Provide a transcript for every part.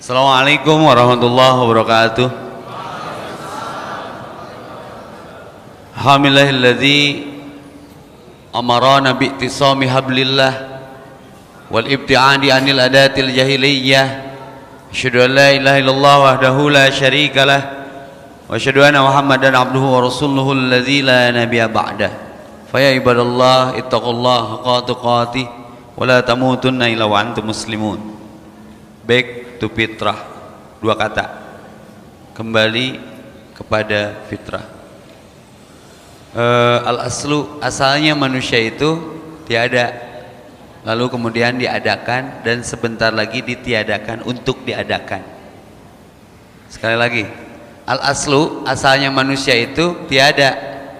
Assalamualaikum warahmatullahi wabarakatuh. Alhamdulillahilladzi amarana bi'tisami hablillah wal ibti'adi anil adatil jahiliyah. Asyhadu an la ilaha illallah wahdahu la syarikalah wa asyhadu anna Muhammadan abduhu wa rasuluhu alladzi la nabiyya ba'dah. Fa ya ibadallah ittaqullaha haqqa tuqatih wa la tamutunna illa wa antum muslimun. Back to fitrah, dua kata, kembali kepada fitrah. Al-aslu, asalnya manusia itu tiada, lalu kemudian diadakan, dan sebentar lagi ditiadakan untuk diadakan. Sekali lagi, al-aslu, asalnya manusia itu tiada,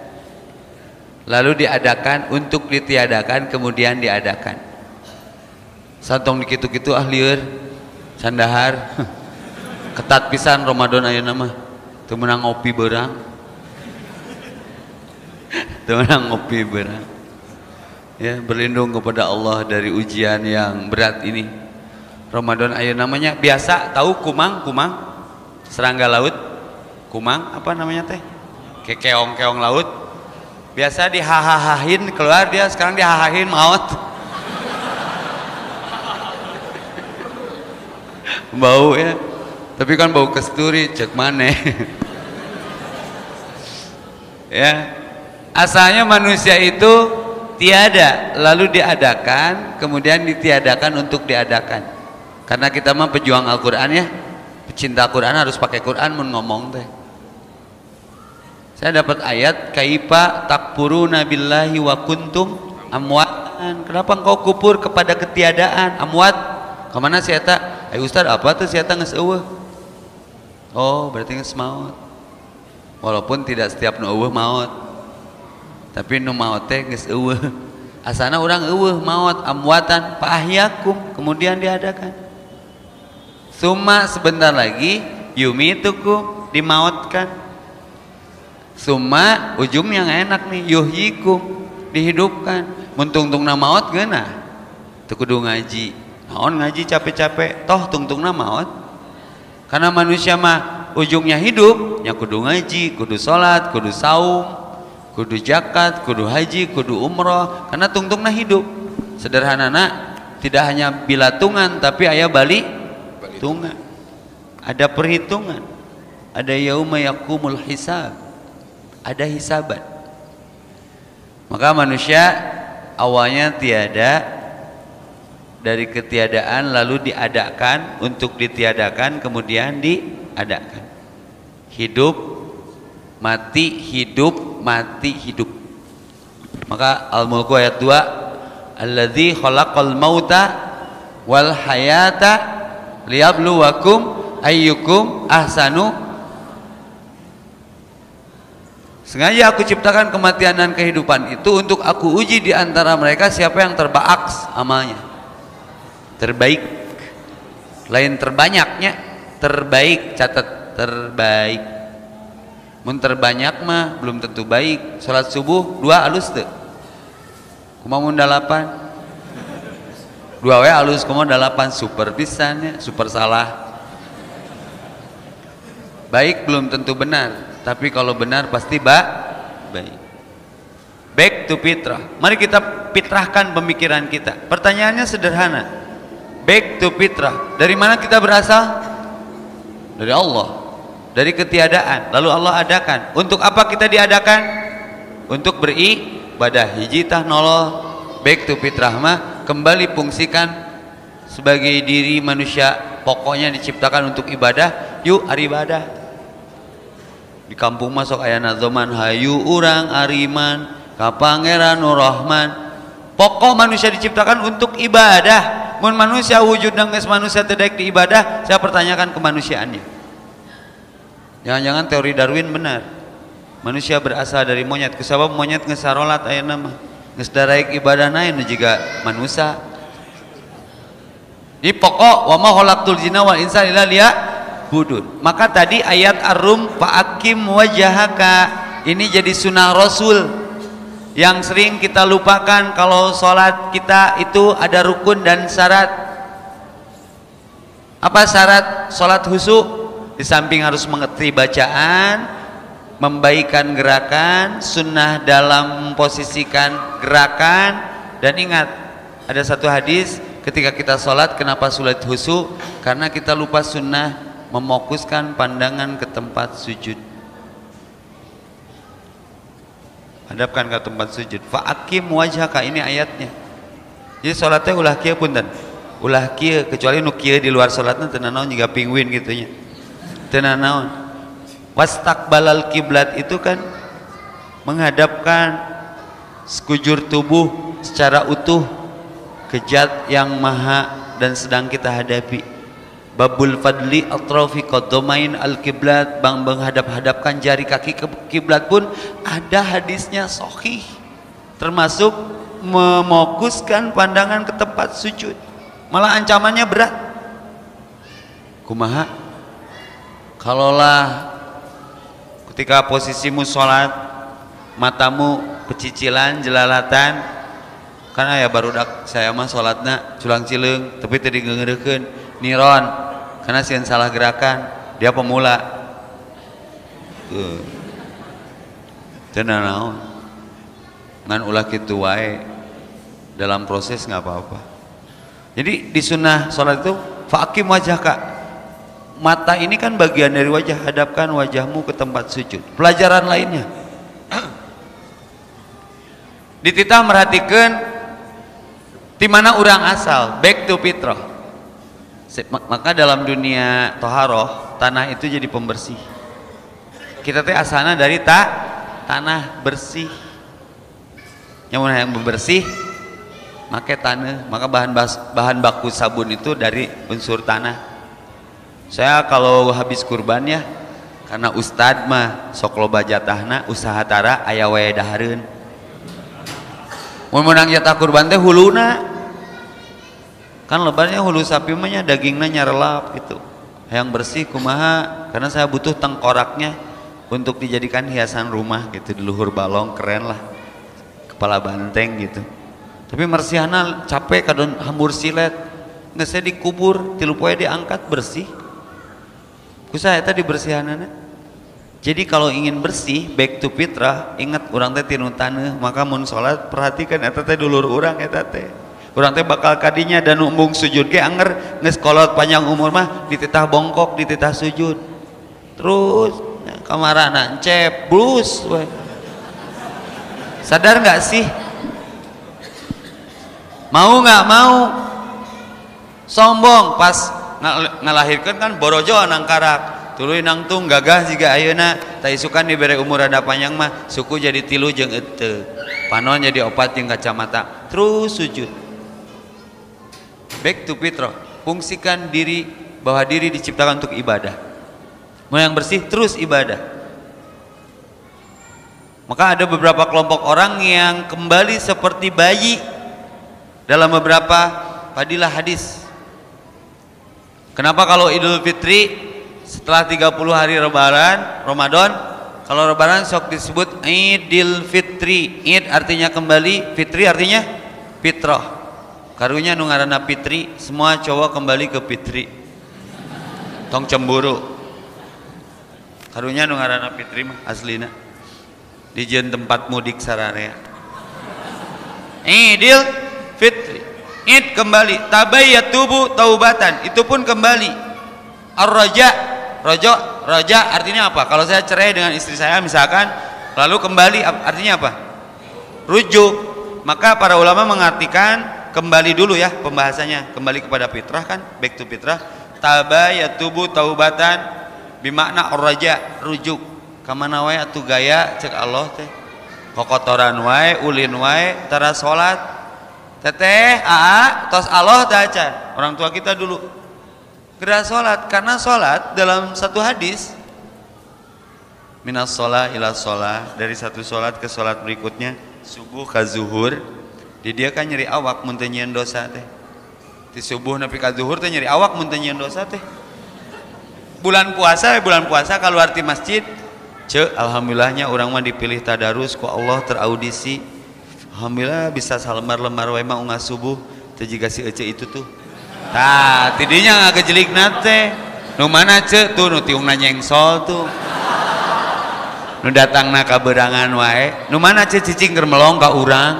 lalu diadakan untuk ditiadakan, kemudian diadakan. Santong dikitu-kitu ahlieur sandahar ketat pisan Ramadan ayeuna mah teu meunang ngopi beurang. Teu meunang ngopi beurang. Ya, berlindung kepada Allah dari ujian yang berat ini. Ramadan ayeuna namanya biasa tahu kumang serangga laut. Kumang apa namanya teh? Keong laut. Biasa dihahahin keluar dia, sekarang dihahahin maut. Bau ya, tapi kan bau kasturi cek maneh. Ya, asalnya manusia itu tiada, lalu diadakan, kemudian ditiadakan untuk diadakan. Karena kita mah pejuang Al-Quran ya, pecinta Quran, harus pakai Quran mun ngomong teh. Saya dapat ayat kaifa takfuruna billahi wa kuntum amwatan. Kenapa engkau kufur kepada ketiadaan? Amwat kemana si eta? Ayo Ustaz, apa tuh si eta geus eueuh? Oh, berarti geus maut. Walaupun tidak setiap nu eueuh maut. Tapi nu maot teh geus eueuh. Asana urang eueuh maut, amwatan fa ahyakum, kemudian diadakan. Summa sebentar lagi yumitukum, dimautkan. Summa ujung yang enak nih, yuhyikum, dihidupkan. Mun tungtungna maot geunah. Teu kudu ngaji. Naon ngaji capek-capek, toh tungtungna maut. Karena manusia mah ujungnya hidup, nya kudu ngaji, kudu salat, kudu saum, kudu zakat, kudu haji, kudu umroh. Karena tungtungna hidup. Sederhanana, tidak hanya bilatungan, tapi aya balitungan. Ada perhitungan. Ada yauma yaqumul hisab. Ada hisaban. Maka manusia awalnya tiada, dari ketiadaan lalu diadakan untuk ditiadakan, kemudian diadakan. Hidup mati, hidup mati, hidup. Maka Al-Mulku ayat 2, alladzi khalaqal mauta wal hayata liyabluwakum ayyukum ahsanu. Sengaja aku ciptakan kematian dan kehidupan itu untuk aku uji di antara mereka siapa yang terbaaks amalnya. Terbaik, lain terbanyaknya, terbaik, catat terbaik. Mun terbanyak mah belum tentu baik. Salat subuh 2 alus teu? Kumaha mun 8? 2 we alus, kumaha 8? Super pisan ya, super salah. Baik belum tentu benar, tapi kalau benar pasti baik. Back to fitrah. Mari kita fitrahkan pemikiran kita. Pertanyaannya sederhana. Back to fitrah. Dari mana kita berasal? Dari Allah. Dari ketiadaan. Lalu Allah adakan. Untuk apa kita diadakan? Untuk beribadah. Hiji tah nolol. Back to fitrah mah kembali fungsikan sebagai diri manusia. Pokoknya diciptakan untuk ibadah. Yuk ibadah. Di kampung masuk ayana zaman hayu urang ariman ka Pangeran Nur Rahman. Pokok manusia diciptakan untuk ibadah. Mun manusia wujud dan geus manusia teu daek di ibadah, saya pertanyakan kemanusiaannya. Jangan-jangan teori Darwin benar. Manusia berasal dari monyet, kusabab monyet geus sarolat ayeuna mah. Geus daraek ibadah naon jiga manusia. Di pokok wa ma khalaqtul jinna wal insa illa liya'budun. Maka tadi ayat Ar-Rum fa'akim wajhaka ini jadi sunnah Rasul yang sering kita lupakan. Kalau sholat kita itu ada rukun dan syarat. Apa syarat sholat khusyuk? Di samping harus mengerti bacaan, membaikan gerakan, sunnah dalam memposisikan gerakan, dan ingat ada satu hadis ketika kita sholat kenapa sulit khusyuk? Karena kita lupa sunnah memokuskan pandangan ke tempat sujud. Hadapkan ke tempat sujud. Fa'akim wajhaka, ini ayatnya. Jadi sholatnya ulah kieu punten. Ulah kieu, kecuali nu kieu di luar sholatna teu nanaon juga penguin gitu nya. Teu nanaon. Wastaqbalal kiblat itu kan menghadapkan sekujur tubuh secara utuh ke Zat yang maha dan sedang kita hadapi. Babul fadli atrafi qaddamain al-kiblat, bang menghadap-hadapkan jari kaki ke kiblat pun ada hadisnya sahih, termasuk memokuskan pandangan ke tempat sujud. Malah ancamannya berat. Kumaha? Kalaulah ketika posisimu sholat, matamu pecicilan, jelalatan, karena ya barudak saya mah sholatna culang cileng, tapi tadi ngeurekeun niron, karena sieun salah gerakan, dia pemula. Teu naon. Ngan ulah kitu wae, dalam proses nggak apa-apa. Jadi di sunnah sholat itu fa'akim wajhaka. Mata ini kan bagian dari wajah, hadapkan wajahmu ke tempat sujud. Pelajaran lainnya, dititah merhatikan di mana orang asal, back to fitrah. Maka dalam dunia toharoh, tanah itu jadi pembersih. Kita teh asalnya dari tanah bersih. Yang bersih, make tanah. Maka bahan baku sabun itu dari unsur tanah. Saya kalau habis kurban ya, karena ustad mah sok loba jatahna, usaha tara aya wae dahareun. Mun menang jatah kurban teh huluna. Kan lebarnya hulu sapi mah dagingnya nyarelap gitu. Yang bersih kumaha? Karena saya butuh tengkoraknya untuk dijadikan hiasan rumah gitu, di luhur balong, keren lah. Kepala banteng gitu. Tapi mersihana capek kadon hambur silet. Nggak saya dikubur, tilu poe diangkat bersih. Kusaha eta dibersihanana. Jadi kalau ingin bersih, back to fitrah, ingat urang teh tinu taneuh, maka mun salat perhatikan eta teh dulur urang eta teh. Urang teh bakal kadinya dan umbung sujud ge anger geus kolot panjang umur mah dititah bongkok, dititah sujud. Terus kamarana encep blus we. Sadar nggak sih? Mau nggak mau? Sombong pas ngalahirkan kan borojo anang karak. Tuluy nangtung gagah jiga ayeuna, tak isukan dibere umur rada panjang mah suku jadi 3 jeung euteu. Panon jadi 4 jeung kacamata. Terus sujud. Back to fitrah, fungsikan diri bahwa diri diciptakan untuk ibadah. Mau yang bersih terus ibadah. Maka ada beberapa kelompok orang yang kembali seperti bayi dalam beberapa fadilah hadis. Kenapa kalau Idul Fitri setelah 30 hari Lebaran, Ramadan, kalau Lebaran sok disebut Idul Fitri. Id artinya kembali, Fitri artinya fitrah. Karunya nu ngaranna Fitri, semua cowok kembali ke Fitri. Tong cemburu. Karunya nu ngaranna Fitri mah aslina. Dijieun tempat mudik sararea. Idul Fitri. Id kembali, tabayyatubu taubatan, itu pun kembali. Ar-raja, raja artinya apa? Kalau saya cerai dengan istri saya misalkan, lalu kembali artinya apa? Rujuk. Maka para ulama mengartikan kembali dulu ya pembahasannya, kembali kepada fitrah kan, back to fitrah. Tabayyatubu taubatan bimakna ar-raja, rujuk. Kamana wae atuh gaya cek Allah teh. Kokotoran wae, ulin wae, tara salat. Teteh, tos Allah daca. Orang tua kita dulu gerak sholat, karena sholat dalam satu hadis minas sholat ila sholat, dari satu sholat ke sholat berikutnya, subuh ke zuhur, di dia kan nyeri awak muntenyian dosa teh. Di subuh nepi ka zuhur teh nyeri awak muntenyian dosa teh. Bulan puasa keluar ti masjid, alhamdulillahnya orang mah dipilih tadarus ku Allah, teraudisi. Alhamdulillah bisa salembar-lembar wae mah ungah subuh teu jiga si ece itu tuh. tah tidinya ngagejelik nate nu mana ce tuh nu tiungna nyengsol tuh nu datangna ka beurangan wae nu mana ce cicing keur melong ka urang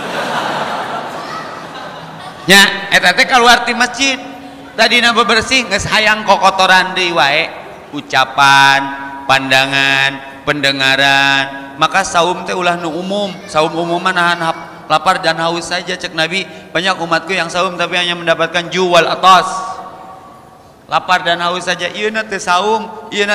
nya eta teh kaluar ti masjid tadina bebersih geus hayang kokotoran deui wae ucapan pandangan pendengaran maka saum teh ulah nu umum saum umum mah nahan lapar dan haus saja cek Nabi banyak umatku yang saum tapi hanya mendapatkan juwal atas lapar dan haus saja ieu na teh saum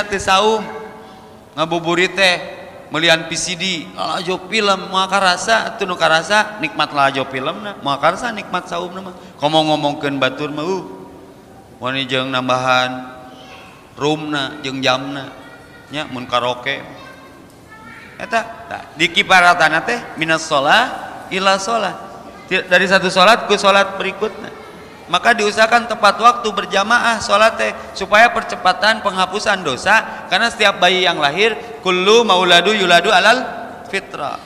ngabuburit teh melian PCD lajo film moal karasa atuh nu karasa nikmat lajo filmna moal karasa nikmat saumna mah ngomong-ngomongkeun batur mah wani jeung nambahan roomna jeung jamna nya mun karaoke eta di kiparatana teh minas shalah ila sholat dari satu sholat ke sholat berikutnya maka diusahakan tepat waktu berjamaah sholat teh supaya percepatan penghapusan dosa karena setiap bayi yang lahir kullu mauladu yuladu alal fitrah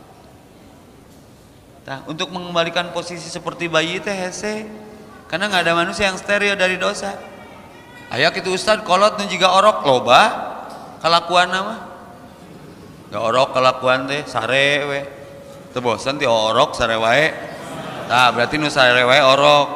nah, untuk mengembalikan posisi seperti bayi teh hese karena nggak ada manusia yang steril dari dosa aya kitu ustad kolot nu jiga orok loba kalakuan nama nggak orok kalakuan teh sare we teu bosan ti orok sare wae tah berarti nu sare wae orok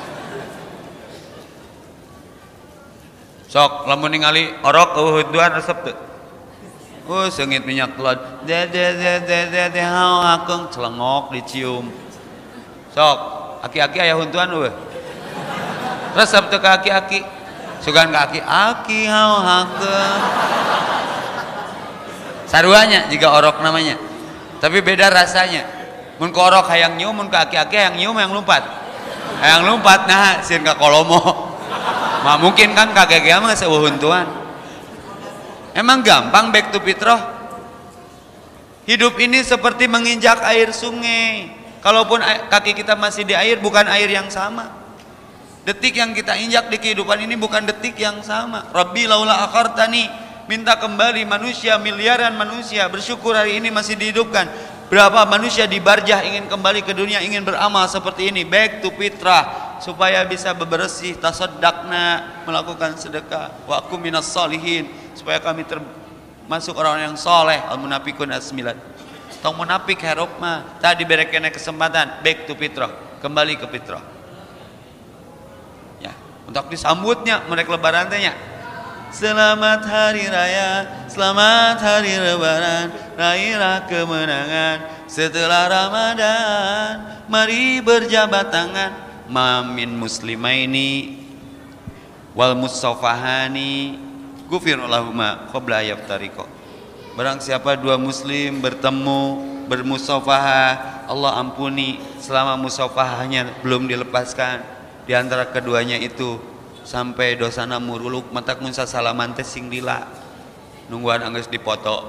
sok lamun ningali orok eueuduan resep teu seungit minyak telon de hao hakeung celengok dicium sok aki-aki aya huntuan eueuh resep teu ka aki-aki sugan ka aki hao hakeung saruanya jika orok namanya tapi beda rasanya mun ke orok hayang nyium mun ke aki-aki hayang nyium hayang lumpat nah sieun ka kolomo mah mungkin kan kagege mah seuhuntuan emang gampang back to fitrah hidup ini seperti menginjak air sungai kalaupun kaki kita masih di air bukan air yang sama detik yang kita injak di kehidupan ini bukan detik yang sama Rabbi laula akhartani minta kembali manusia miliaran manusia bersyukur hari ini masih dihidupkan berapa manusia di barjah ingin kembali ke dunia ingin beramal seperti ini back to fitrah supaya bisa bebersih tasaddaqna melakukan sedekah wa akum minas sholihin supaya kami termasuk orang yang soleh al munafiqun as-9 tong munafik hareup mah tadi dibere keneh kesempatan back to fitrah kembali ke fitrah ya untuk disambutnya mereka lebaran teh nya selamat hari raya, selamat hari lebaran, raihlah kemenangan setelah Ramadan. Mari berjabat tangan, mamin muslimaini wal mustafahani, gufirulahuma qabla yaftariqo. Barang siapa dua muslim bertemu bermusafahah, Allah ampuni selama musafahahnya belum dilepaskan di antara keduanya itu. Sampai dosana muruluk matak mun salaman teh sing lila nungguan anggeus dipoto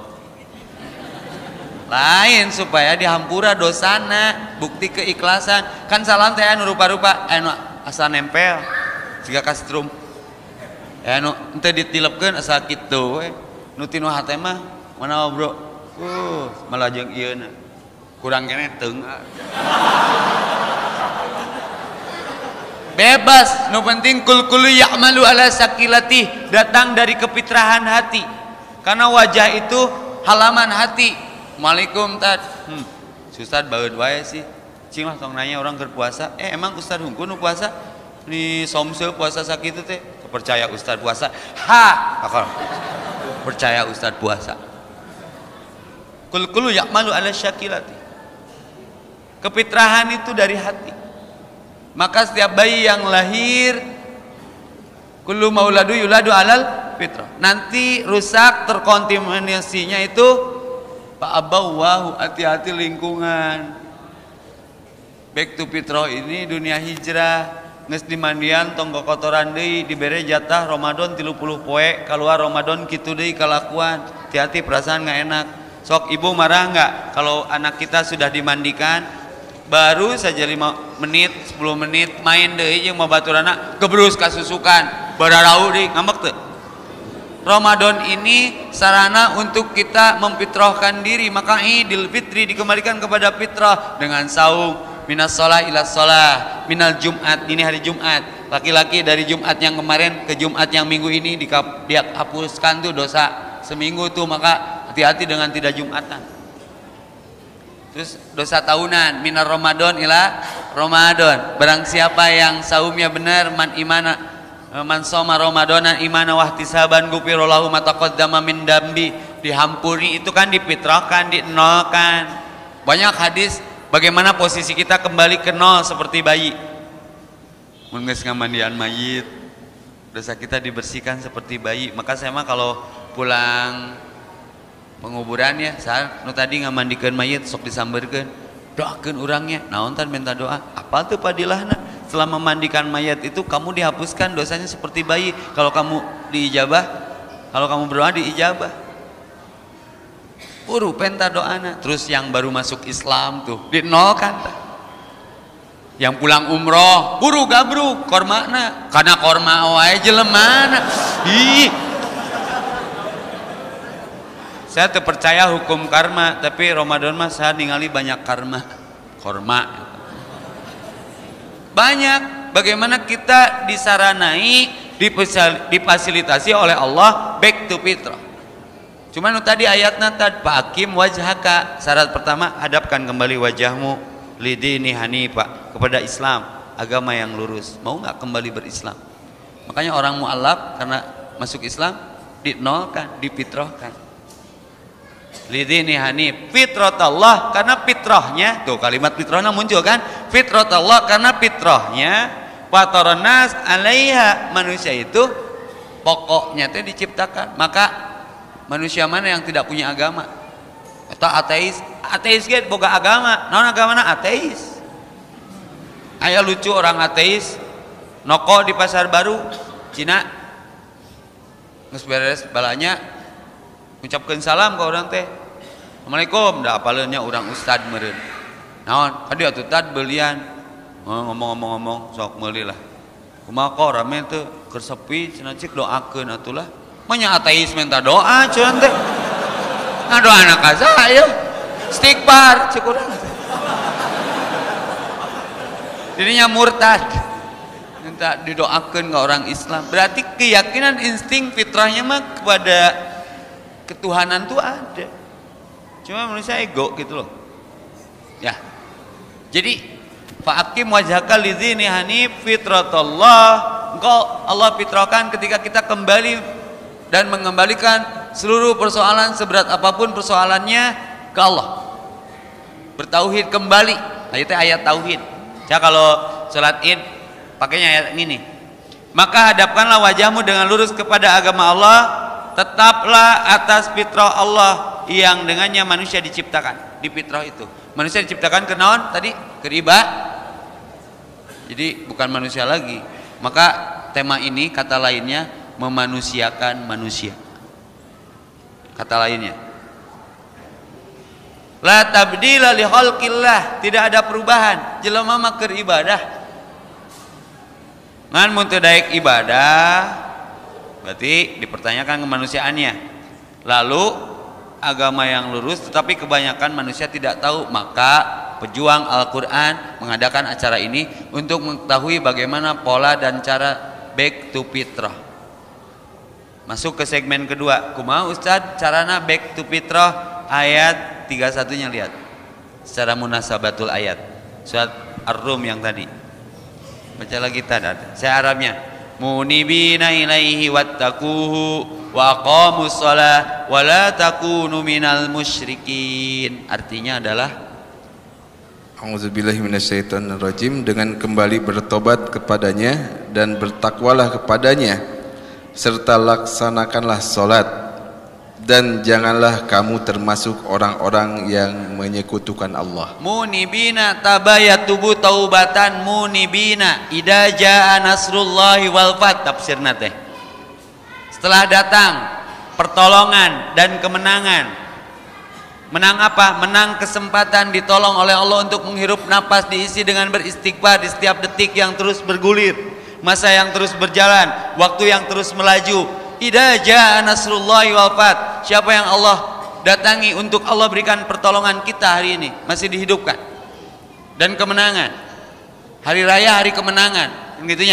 lain supaya dihampura dosana bukti keikhlasan kan salam teh anu rupa-rupa anu asa nempel siga ka strum anu teu ditilepkeun asa kitu we nu tinu hate mah manawa bro malah jeung ieu na kurang keneh teung bebas, no penting kul ya'malu ala sakilati datang dari kepitrahan hati karena wajah itu halaman hati. Assalamualaikum tad Ustad baeud wae sih cing lah tong nanya orang keur puasa emang Ustad hungkul nu puasa ni somseu puasa sakitu teh percaya Ustad puasa akal percaya Ustad puasa kul ya'malu ala sakilati kepitrahan itu dari hati. Maka setiap bayi yang lahir kullu mauladu yuladu alal fitrah nanti rusak terkontaminasinya itu pak abawahu hati-hati lingkungan back to fitrah ini dunia hijrah geus dimandian tong kotoran deui dibere jatah Ramadan 30 poe keluar Ramadan kitu deui kalakuan hati-hati perasaan nggak enak sok ibu marah nggak kalau anak kita sudah dimandikan baru saja 5 menit 10 menit main deui jeung babaturanna gebrus kasusukan bararau deui ngambek teu Ramadan ini sarana untuk kita memfitrahkan diri maka Idul Fitri dikembalikan kepada fitrah dengan saum minas shalah ila shalah minal Jumat ini hari Jumat laki-laki dari Jumat yang kemarin ke Jumat yang minggu ini dia hapuskan tuh dosa seminggu tuh, maka hati-hati dengan tidak Jumatan. Terus dosa tahunan, minar Ramadan ila Ramadan. Barang siapa yang saumnya benar, man soma Ramadanan imana wahtisaban ghufira lahu ma taqaddama min dambi, dihampuri itu kan difitrahkan, dinolkan. Banyak hadis bagaimana posisi kita kembali ke nol seperti bayi. Mun geus ngamandian mayit, dosa kita dibersihkan seperti bayi. Maka saya mah kalau pulang penguburan ya, saat nu tadi ngamandikeun mayit sok disambeurkeun, doakeun urangnya, naon tan minta doa. Apa tuh padilahna? Setelah memandikan mayat itu kamu dihapuskan dosanya seperti bayi. Kalau kamu diijabah, kalau kamu berdoa diijabah. Buru penta doana. Terus yang baru masuk Islam tuh dinolkan. Yang pulang umroh, buru gabruk kormana, karena korma wae jelemana. Ih. Saya terpercaya hukum karma, tapi Ramadan mah saya ningali banyak korma. Banyak. Bagaimana kita disaranai, difasilitasi oleh Allah back to fitrah. Cuman tadi ayatnya tadi Hakim wajhaka, syarat pertama hadapkan kembali wajahmu lidini hanifah, kepada Islam, agama yang lurus. Mau nggak kembali berislam? Makanya orang mu'alaf karena masuk Islam dinolkan, difitrahkan. Lidini hanif, fitratallah, karena fitrahnya, tuh kalimat fitrahnya muncul kan, fitratallah karena fitrahnya, fataranas alaiha, manusia itu pokoknya itu diciptakan. Maka manusia mana yang tidak punya agama? Atau ateis? Ateis gitu boga agama, non agamana ateis. Aya lucu orang ateis noko di pasar baru Cina, geus beres balanya ngucapkeun salam ke orang teh, assalamualaikum, da apaleunnya urang ustad meureun. Naon? Kadi atuh tad belian. Ngomong-ngomong sok meuli lah. Kumaha kok rame teu keur sepi cenah cik doakeun atulah. Manya ateis minta doa cenah teh. Ngadoana ka saya. Istighfar cik urang. Dirinya murtad. Minta didoakeun ke orang Islam. Berarti keyakinan insting fitrahnya mah kepada ketuhanan tuh ada, cuma manusia ego gitu loh ya. Jadi fa'akim wajhaka lidzini hanif fitratallah, engkau Allah fitrahkan ketika kita kembali dan mengembalikan seluruh persoalan seberat apapun persoalannya ke Allah, bertauhid kembali. Ayat tauhid. Kalau sholat id pakainya ayat ini nih, maka hadapkanlah wajahmu dengan lurus kepada agama Allah, tetaplah atas fitrah Allah yang dengannya manusia diciptakan. Di fitrah itu manusia diciptakan ke naon tadi? Ke riba. Jadi bukan manusia lagi. Maka tema ini kata lainnya memanusiakan manusia. Kata lainnya la tabdila li khalqillah, tidak ada perubahan. Jelema mah keur ibadah ngan mun teu daek ibadah berarti dipertanyakan kemanusiaannya. Lalu agama yang lurus tetapi kebanyakan manusia tidak tahu, maka pejuang Al-Quran mengadakan acara ini untuk mengetahui bagaimana pola dan cara back to fitrah. Masuk ke segmen kedua, kumaha Ustaz carana back to fitrah? Ayat 31 nya lihat secara munasabatul ayat surat Ar-Rum yang tadi. Baca lagi tadi, saya Arabnya. Munibina ilaihi wattaquhu wa aqamus shalah wa la takunu minal musyrikin. Artinya adalah A'udzubillahi minasyaitonirrajim, dengan kembali bertobat kepadanya dan bertakwalah kepadanya, serta laksanakanlah salat, dan janganlah kamu termasuk orang-orang yang menyekutukan Allah. Munibina tabayatubu taubatan munibina idza jaa nasrullahi wal fath, tafsirna teh. Setelah datang pertolongan dan kemenangan. Menang apa? Menang kesempatan ditolong oleh Allah untuk menghirup napas, diisi dengan beristighfar di setiap detik yang terus bergulir, masa yang terus berjalan, waktu yang terus melaju. Idza jaa nasrullahi wal fath, siapa yang Allah datangi untuk Allah berikan pertolongan kita hari ini, masih dihidupkan, dan kemenangan, hari raya hari kemenangan, gitunya.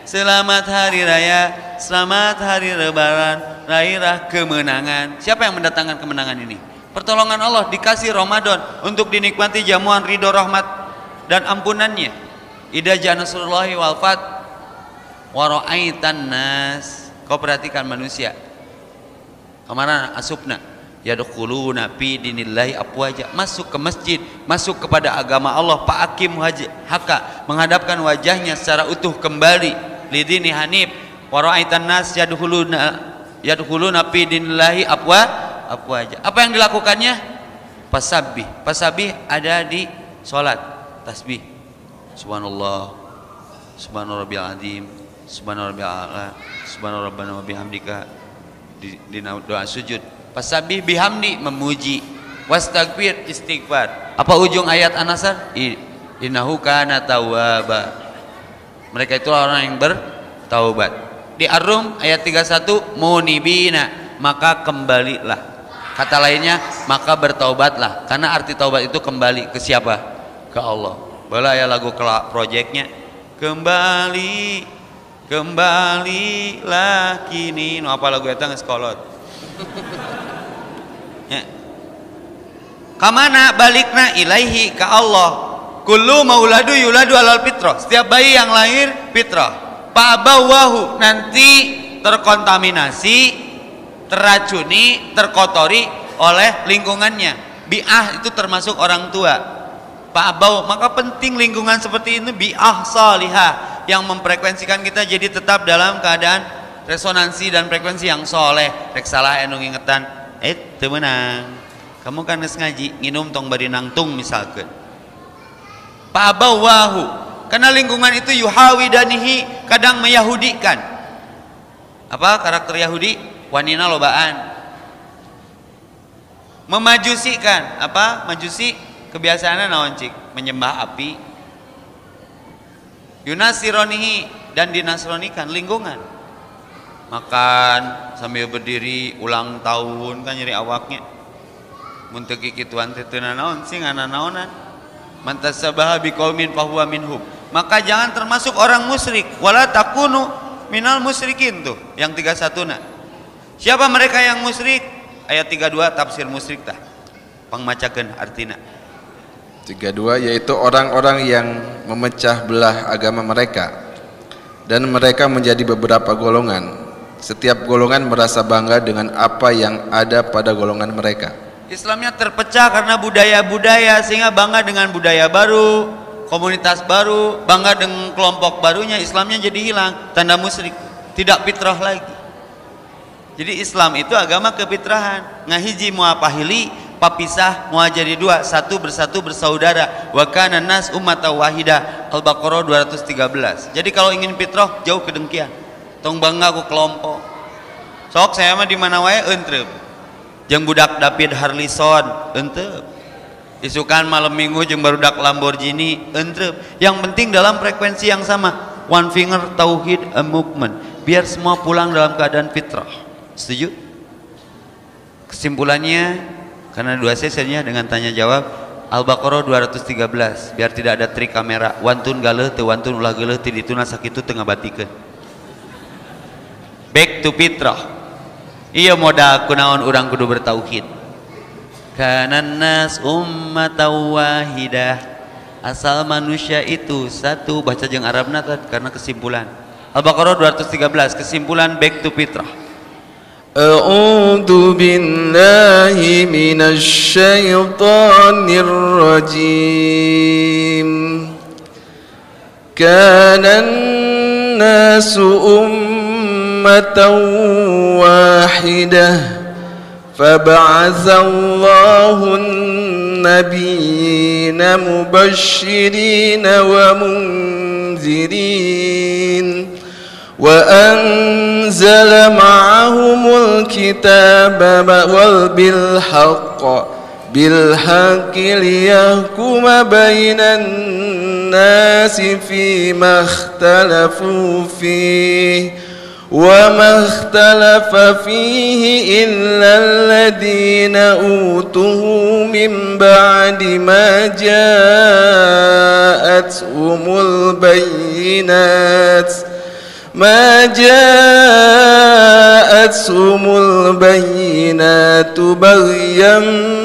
selamat hari raya, selamat hari lebaran, rairah kemenangan. Siapa yang mendatangkan kemenangan ini? Pertolongan Allah, dikasih Ramadan untuk dinikmati jamuan ridho rahmat dan ampunannya. Idza jaa nasrullahi wal fath wa ra'aitan nas. Kau perhatikan manusia. Kemana asupna? Yadkhuluna fi dinillahi afwaja, masuk ke masjid, masuk kepada agama Allah, fa'akim haka, menghadapkan wajahnya secara utuh kembali lidini hanif, wa ra'aitan nas yadkhuluna fi dinillahi afwaja. Apa yang dilakukannya? Pasabih ada di salat, tasbih. Subhanallah, subhana rabbiyal azim, subhana rabbiyal a'la, subhana rabbana wa bihamdika, di doa sujud. Pasabih bihamdi, memuji. Wastagfir, istighfar. Apa ujung ayat An-Nasr? Innahu kana tawwaba. Mereka itu orang yang bertaubat. Di Ar-Rum ayat 31, munibina, maka kembalilah. Kata lainnya, maka bertaubatlah. Karena arti taubat itu kembali ke siapa? Ke Allah. Boleh ya lagu projectnya, kembali, kembalilah kini. No, apa lagu itu ngeskolot? Ya. Kamana balikna ilaihi ke Allah. Kullu mauladu yuladu alal fitrah. Setiap bayi yang lahir fitrah. Fa'abawahu, nanti terkontaminasi, terracuni, terkotori oleh lingkungannya. Bi'ah itu termasuk orang tua. Fa'abau, maka penting lingkungan seperti ini bi'ah salihah yang memfrekuensikan kita jadi tetap dalam keadaan resonansi dan frekuensi yang soleh. Rek salah anu ngingetan, temenang, kamu kan geus ngaji, nginum tong bari nangtung misalkan. Fa'abawahu, karena lingkungan itu yuhawidanihi, kadang meyahudikan. Apa karakter Yahudi? Wanina lobaan. Memajusikan, apa? Majusi kebiasaannya naon cik? Menyembah api. Yunasironihi, dan dinasronikan lingkungan. Makan sambil berdiri, ulang tahun kan nyeri awaknya. Mun teu kikituan teh teu naon sing naonan. Man tasabaha biqaumin fahuwa minhum. Maka jangan termasuk orang musyrik. Wala takunu minal musyrikin tuh yang 31-na. Siapa mereka yang musyrik? Ayat 32 tafsir musyrik tah. Pangmacakeun artina. 32 yaitu orang-orang yang memecah belah agama mereka dan mereka menjadi beberapa golongan. Setiap golongan merasa bangga dengan apa yang ada pada golongan mereka. Islamnya terpecah karena budaya-budaya, sehingga bangga dengan budaya baru, komunitas baru, bangga dengan kelompok barunya. Islamnya jadi hilang, tanda musyrik, tidak fitrah lagi. Jadi Islam itu agama kefitrahan. Ngahiji mua pahili, papisah mua jadi dua, satu bersatu bersaudara. Wa kana nas ummatan wahidah. Al-Baqarah 213. Jadi kalau ingin fitrah jauh kedengkian. Tong bangga ku kelompok. Sok saya mah di mana wae euntreub. Jeung budak David Harlison euntreub. Isukan malam minggu jeung barudak Lamborghini euntreub. Yang penting dalam frekuensi yang sama. One finger tauhid a movement. Biar semua pulang dalam keadaan fitrah. Setuju? Kesimpulannya, karena dua sesinya dengan tanya jawab, Al-Baqarah 213. Biar tidak ada trik kamera. Wantun galeuh teu wantun ulah galeuh ti dituna sakitu teu ngabatikeun. Back to fitrah. Iya modal kunaon urang kudu bertauhid. Kanan nas ummatan wahidah. Asal manusia itu satu. Baca jeung Arabna karena kesimpulan. Al-Baqarah 213 kesimpulan back to fitrah. A'udzu billahi minasy syaithanir rajim. Kanan nasu واحدة فبعث الله النبيين مبشرين ومنذرين وأنزل معهم الكتاب بالحق ليحكم بين الناس فيما اختلفوا فيه وما اختلف فيه إلا الذين أوتوه من بعد ما جاءتهم البينات ما جاءتهم البينات بغيا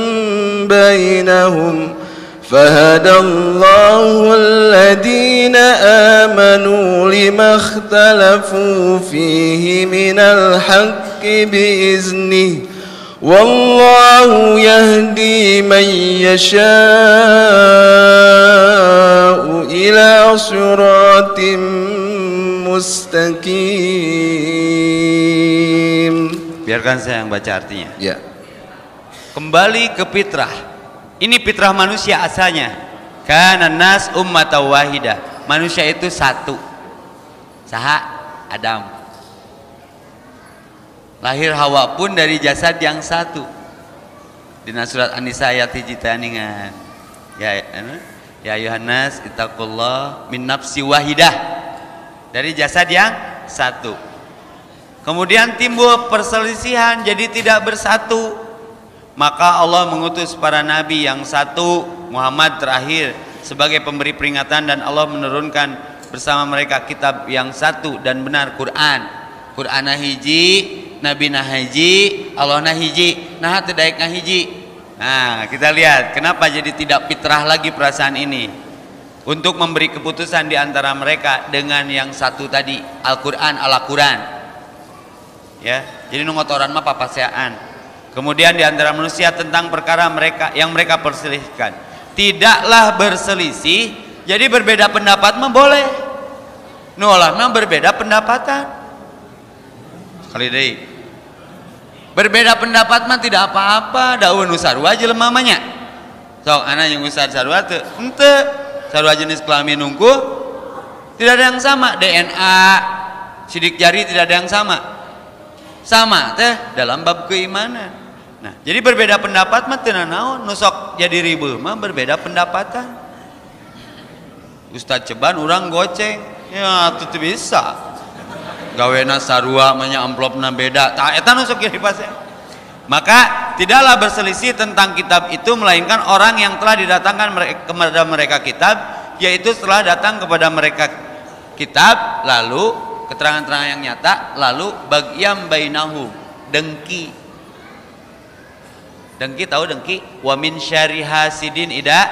بينهم فهدى الله الذين آمنوا لما اختلفوا فيه من الحق بإذنه والله يهدي من يشاء إلى صراط mustaqim. Biarkan saya yang baca artinya. Ya. Kembali ke fitrah. Ini fitrah manusia asalnya. Kana nas ummatan wahidah. Manusia itu satu. Saha? Adam. Lahir Hawa pun dari jasad yang satu. Di surat An-Nisa ayat 7 taningan. Ya Yohanes ittaqullah min nafsi wahidah. Dari jasad yang satu. Kemudian timbul perselisihan jadi tidak bersatu. Maka Allah mengutus para nabi yang satu, Muhammad terakhir sebagai pemberi peringatan, dan Allah menurunkan bersama mereka kitab yang satu dan benar, Quran. Quran hiji, nabi hiji, Allah hiji, nah tedaik hiji. Nah, kita lihat kenapa jadi tidak fitrah lagi perasaan ini. Untuk memberi keputusan di antara mereka dengan yang satu tadi, Al-Quran ala Quran. Ya, jadi ngotoran mah papaseaan. Kemudian di antara manusia tentang perkara mereka yang mereka perselisihkan. Tidaklah berselisih, jadi berbeda pendapat mah boleh. Nu olah mah berbeda pendapatan. Sekali deui. Berbeda pendapat mah tidak apa-apa, daun nu sarua jelema mah nya. Sok ana yang usar sarua teu? Henteu. Sarua jenis kelamin unggul tidak ada yang sama, DNA sidik jari tidak ada yang sama teh dalam bab keimanan. Nah, jadi berbeda pendapat mah teu naon, nusok jadi ribuh mah berbeda pendapatan. Ustaz ceban urang goceng, ya itu bisa. Gawena sarua mah nya amplopna beda, tah eta nusok jadi pase. Maka tidaklah berselisih tentang kitab itu melainkan orang yang telah didatangkan kepada mereka kitab, yaitu setelah datang kepada mereka kitab lalu keterangan-keterangan yang nyata, lalu bagyam bainahu, dengki tahu dengki, wa min syarri hasidin ida,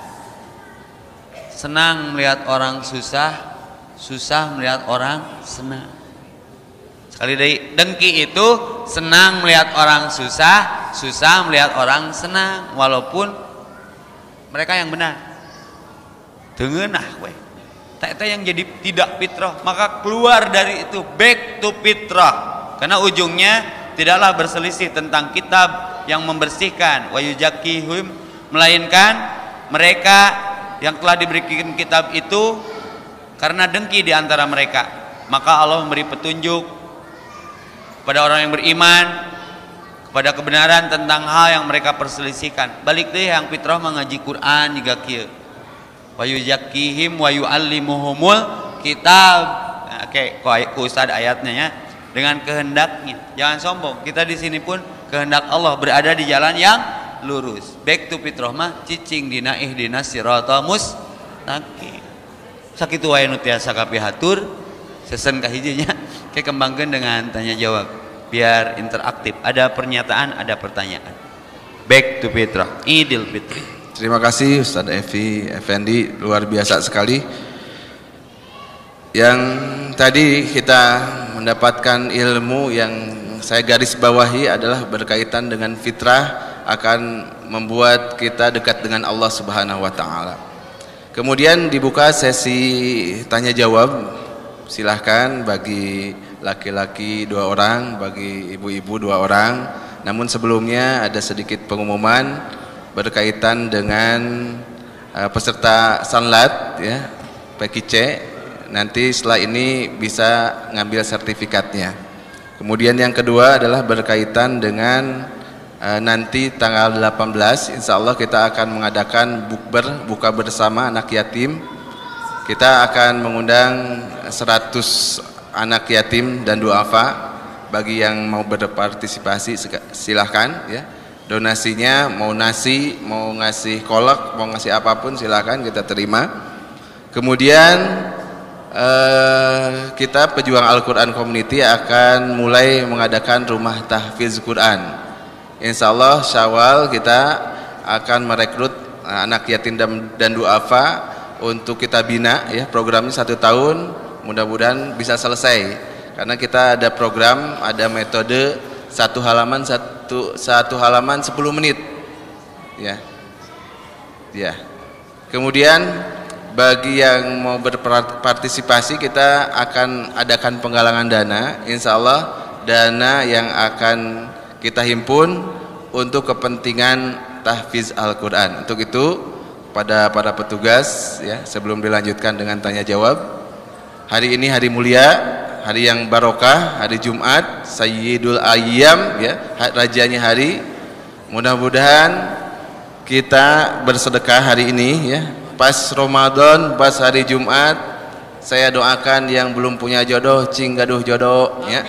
senang melihat orang susah, susah melihat orang senang. Sekali lagi, dengki itu senang melihat orang susah, susah melihat orang senang, walaupun mereka yang benar. Dengeunah we. Eta yang jadi tidak fitrah, maka keluar dari itu, back to fitrah. Karena ujungnya tidaklah berselisih tentang kitab yang membersihkan, wa yuzakkihim, melainkan mereka yang telah diberikan kitab itu karena dengki di antara mereka. Maka Allah memberi petunjuk kepada orang yang beriman kepada kebenaran tentang hal yang mereka perselisihkan. Balik deh yang fitrah mengaji Quran juga kieu. Wa yuzakkihim wa yuallimuhumul kitab. Oke, ku ustad ayatnya ya. Dengan kehendaknya. Jangan sombong. Kita di sini pun kehendak Allah berada di jalan yang lurus. Back to fitrah mah cicing dina ihdinas siratal mustaqim. Sakitu wae nu tiasa kapihatur sesen kahijinya ke kembangkeun dengan tanya jawab biar interaktif, ada pernyataan, ada pertanyaan. Back to fitrah, Idul Fitri. Terima kasih Ustaz Evi Effendi, luar biasa sekali. Yang tadi kita mendapatkan ilmu yang saya garis bawahi adalah berkaitan dengan fitrah, akan membuat kita dekat dengan Allah Subhanahu wa taala. Kemudian dibuka sesi tanya jawab. Silahkan bagi laki-laki 2 orang, bagi ibu-ibu 2 orang. Namun sebelumnya ada sedikit pengumuman berkaitan dengan peserta sanlat ya, PKC. Nanti setelah ini bisa ngambil sertifikatnya. Kemudian yang kedua adalah berkaitan dengan nanti tanggal 18 insya Allah kita akan mengadakan bukber, buka bersama anak yatim. Kita akan mengundang 100 anak yatim dan duafa. Bagi yang mau berpartisipasi silahkan ya. Donasinya mau nasi, mau ngasih kolak, mau ngasih apapun silahkan kita terima. Kemudian kita Pejuang Al-Quran Community akan mulai mengadakan rumah tahfiz Quran. Insya Allah Syawal kita akan merekrut anak yatim dan duafa untuk kita bina ya. Programnya 1 tahun, mudah-mudahan bisa selesai karena kita ada program, ada metode satu halaman 10 menit ya. Ya. Kemudian bagi yang mau berpartisipasi kita akan adakan penggalangan dana, insya Allah dana yang akan kita himpun untuk kepentingan tahfiz Al-Quran. Untuk itu pada para petugas ya, sebelum dilanjutkan dengan tanya jawab, hari ini hari mulia, hari yang barokah, hari Jumat, Sayyidul Ayyam ya, rajanya hari. Mudah-mudahan kita bersedekah hari ini ya, pas Ramadan, pas hari Jumat. Saya doakan yang belum punya jodoh cing gaduh jodoh ya.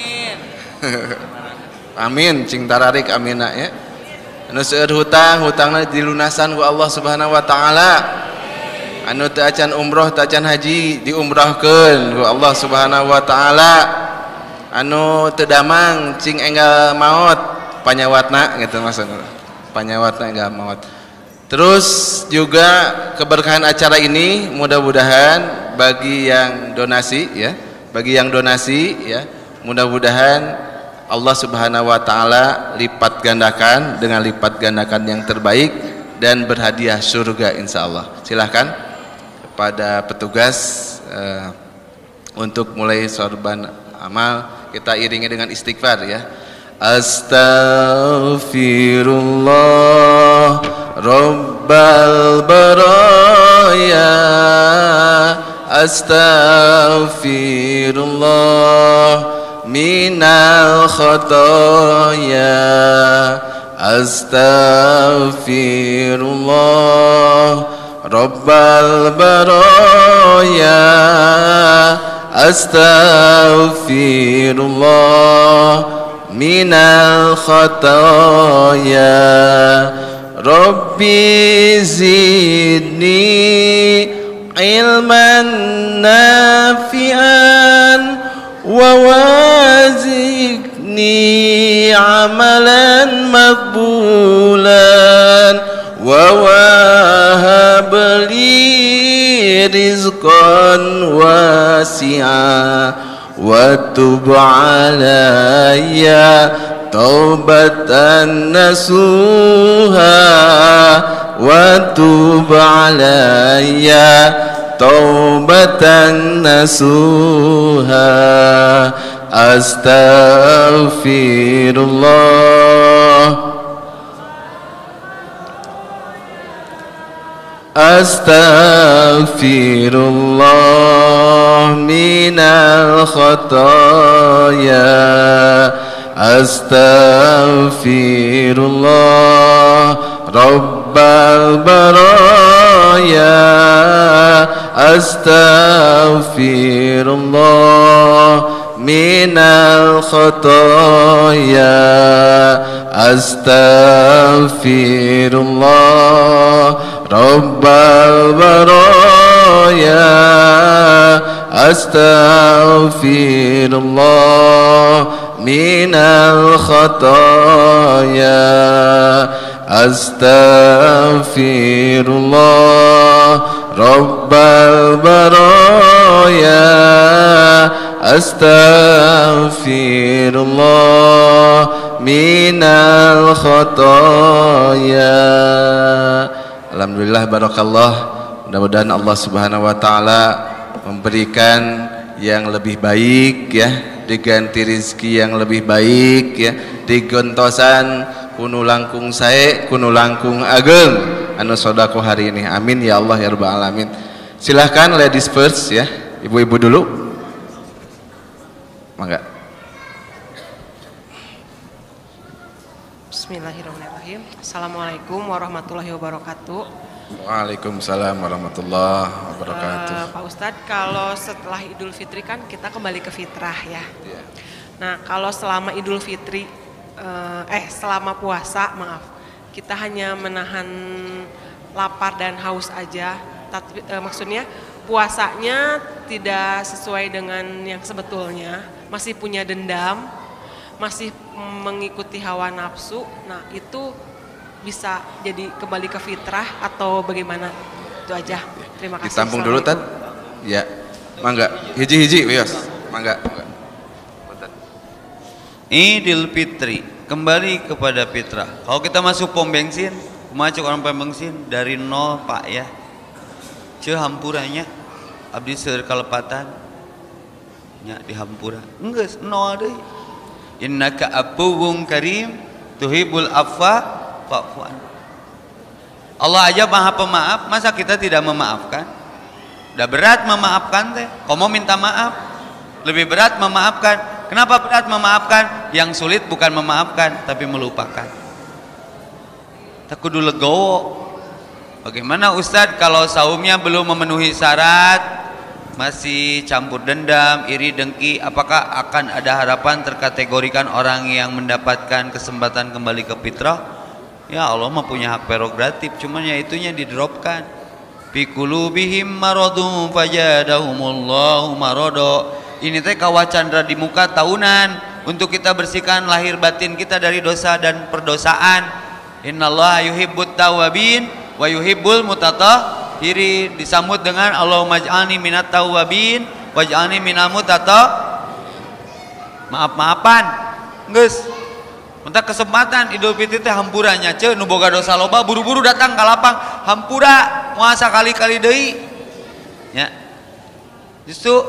Amin cing tararik amina ya. Anu seueur hutangna dilunasan ku Allah Subhanahu wa taala. Anu teu acan umroh teu acan haji diumrahkeun ku Allah Subhanahu wa taala. Anu teu damang cing enggal maot panyawatna gitu maksudna. Panyawatna enggal maot. Terus juga keberkahan acara ini mudah-mudahan bagi yang donasi ya, mudah-mudahan Allah Subhanahu wa taala lipat gandakan dengan lipat gandakan yang terbaik dan berhadiah surga insyaallah. Silahkan kepada petugas untuk mulai sorban amal, kita iringi dengan istighfar ya. Astaghfirullah Rabbal baraya, astaghfirullah minal khataya, astaghfirullah Rabbal baraya, astaghfirullah minal khataya. Rabbi zidni ilman nafi'an wa wazikni amalan maqbulan wa wahabli rizqan wasi'a wa tub alayya taubatan nasuha wa tub alayya taubatan nasuha. Astaghfirullah, astaghfirullah minal khataya, astaghfirullah Rabbal baraya, astaghfirullah minal khataya, astaghfirullah Rabbal baraya, astaghfirullah minal khataya, astaghfirullah Rabbal baraya, astaghfirullah minal khataya. Alhamdulillah barakallah. Mudah-mudahan Allah Subhanahu wa taala memberikan yang lebih baik ya, diganti rezeki yang lebih baik ya, digontosan kunu langkung sae kunu langkung ageng anu sodako hari ini. Amin ya Allah ya rabbal alamin. Silahkan ladies first ya, ibu-ibu dulu. Mangga. Bismillahirrahmanirrahim. Assalamualaikum warahmatullahi wabarakatuh. Waalaikumsalam warahmatullahi wabarakatuh. Pak Ustadz, kalau setelah Idul Fitri kan kita kembali ke fitrah ya. Nah, kalau selama Idul Fitri, selama puasa, maaf, kita hanya menahan lapar dan haus aja. Maksudnya puasanya tidak sesuai dengan yang sebetulnya, masih punya dendam, masih mengikuti hawa nafsu, nah itu bisa jadi kembali ke fitrah atau bagaimana? Itu aja. Terima kasih. Ditampung dulu Tan. Ya. Mangga. Hiji-hiji wios. Mangga. Idul Fitri kembali kepada fitrah. Kalau kita masuk pom bensin, masuk orang pom bensin dari nol Pak ya. Ceu hampurannya abdi seueur kalepatan nya di hampura. Enggeus nol deui. Innaka afuwwun karim tuhibul afwa fa'fu an. Allah aja Maha Pemaaf, masa kita tidak memaafkan? Udah berat memaafkan teh, komo minta maaf. Lebih berat memaafkan. Kenapa berat memaafkan? Yang sulit bukan memaafkan, tapi melupakan. Tak kudu legowo. Bagaimana Ustadz kalau saumnya belum memenuhi syarat, masih campur dendam, iri dengki, apakah akan ada harapan terkategorikan orang yang mendapatkan kesempatan kembali ke fitrah? Ya Allah mah punya hak prerogatif, cuman ya itunya didropkan. Fi qulubihim maradun fajadahumullahu marado. Ini teh kawacandra di muka tahunan untuk kita bersihkan lahir batin kita dari dosa dan perdosaan. Innallaha yuhibbut tawwabin wa yuhibbul mutatahhirin. Disambut dengan Allahumma ij'alni minat tawwabin waj'alni minal maaf-maafan. Geus. Minta kesempatan Idul Fitri teh hampurannya ce nu boga dosa loba buru-buru datang ka lapang hampura moal sakali-kali deui. Ya. Justru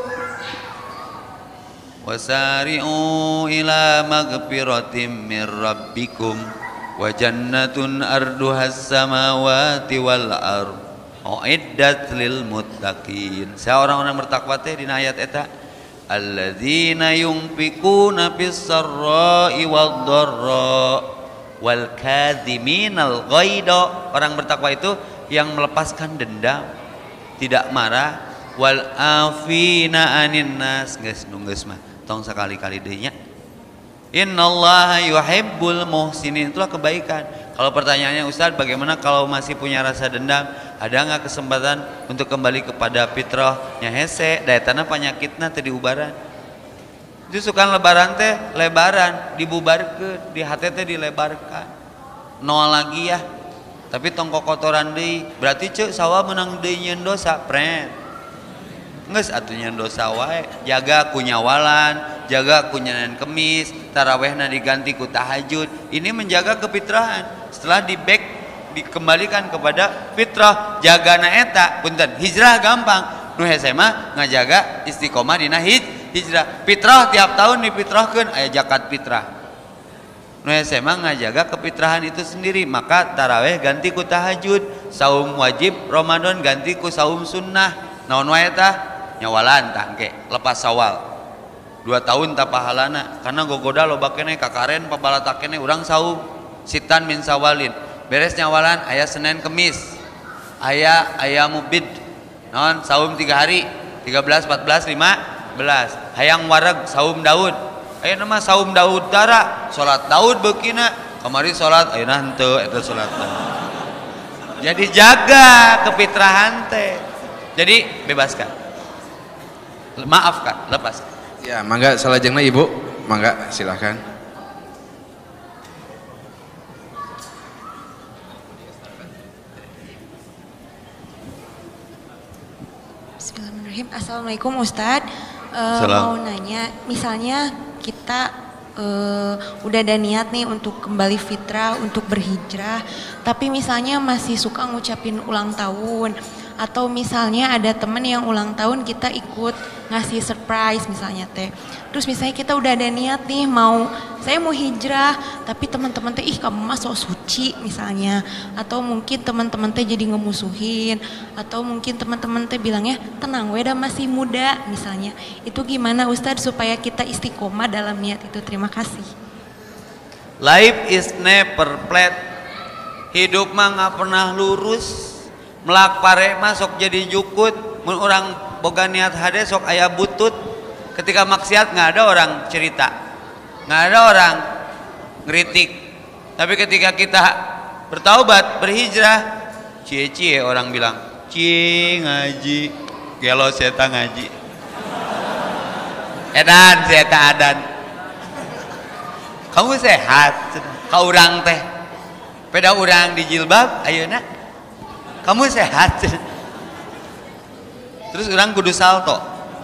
wasari'u ila magfiratim mir rabbikum wa jannatun arduhas samawati wal ard uiddat lil muttaqin. Saya orang-orang bertakwa teh dina ayat eta alladzina yunfikuna fis sarra'i wad dharra wal kadhiminal ghaidha. Orang bertakwa itu yang melepaskan dendam, tidak marah, wal afina anin nas. Geus nunggeus mah tong sakali-kali deui nya. Innallaha yuhibbul muhsinin. Itulah kebaikan. Kalau pertanyaannya Ustaz, bagaimana kalau masih punya rasa dendam? Ada nggak kesempatan untuk kembali kepada fitrah? Nya hese, daya tanah penyakitna teu diubaran. Justru kan lebaran teh, lebaran dibubarkeun, di hati teh dilebarkan. Nol lagi ya. Tapi tong kokotoran deui, berarti ceuk sawa menang deui nyeun dosa, pret. Nges atunya dosa wae, jaga kunyawalan, jaga kunyanan kemis, tarawehna diganti ku tahajud. Ini menjaga kefitrahan. Setelah dikembalikan kepada fitrah, jagana eta punten hijrah gampang. Nu hese mah ngajaga istiqomah dina hijrah. Fitrah tiap tahun difitrahkeun aya zakat fitrah. Nu hese mah ngajaga kefitrahan itu sendiri, maka taraweh ganti ku tahajud, saum wajib Ramadan ganti ku saum sunnah. Naon wae tah? Nyawalan tangke lepas Syawal 2 tahun tak pahalana karena gogoda loba keneh kakaren pabalata keneh urang saum sitan min sawalin beres nyawalan aya Senin Kemis aya mubid naon saum 3 hari 13 14 15 hayang wareg saum Daud aya nama saum Daud dara salat Daud beukina kamari salat ayeuna henteu eta salat jadi jaga kefitrahan teh jadi bebaskan. Maafkan, lepas. Ya, mangga salajengna Ibu, mangga silahkan. Bismillahirrahmanirrahim. Assalamualaikum Ustadz. Mau nanya, misalnya kita udah ada niat nih untuk kembali fitrah, untuk berhijrah, tapi misalnya masih suka ngucapin ulang tahun. Atau misalnya ada temen yang ulang tahun kita ikut ngasih surprise misalnya teh. Terus misalnya kita udah ada niat nih saya mau hijrah, tapi teman-teman teh kamu mah sok suci misalnya. Atau mungkin teman-teman teh jadi ngemusuhin, atau mungkin teman-teman teh bilangnya tenang weda masih muda misalnya. Itu gimana Ustadz supaya kita istiqomah dalam niat itu? Terima kasih. Life is never flat. Hidup mah nggak pernah lurus. Melak pare masuk jadi jukut, mun orang boga niat hade sok aya butut. Ketika maksiat nggak ada orang cerita, nggak ada orang ngeritik. Tapi ketika kita bertaubat, berhijrah, cie-cie orang bilang, cie ngaji, gelo saya ngaji. Edan saya adan. Kamu sehat? Kau urang teh. Peda urang di jilbab, ayeuna. Kamu sehat? Terus urang kudu salto.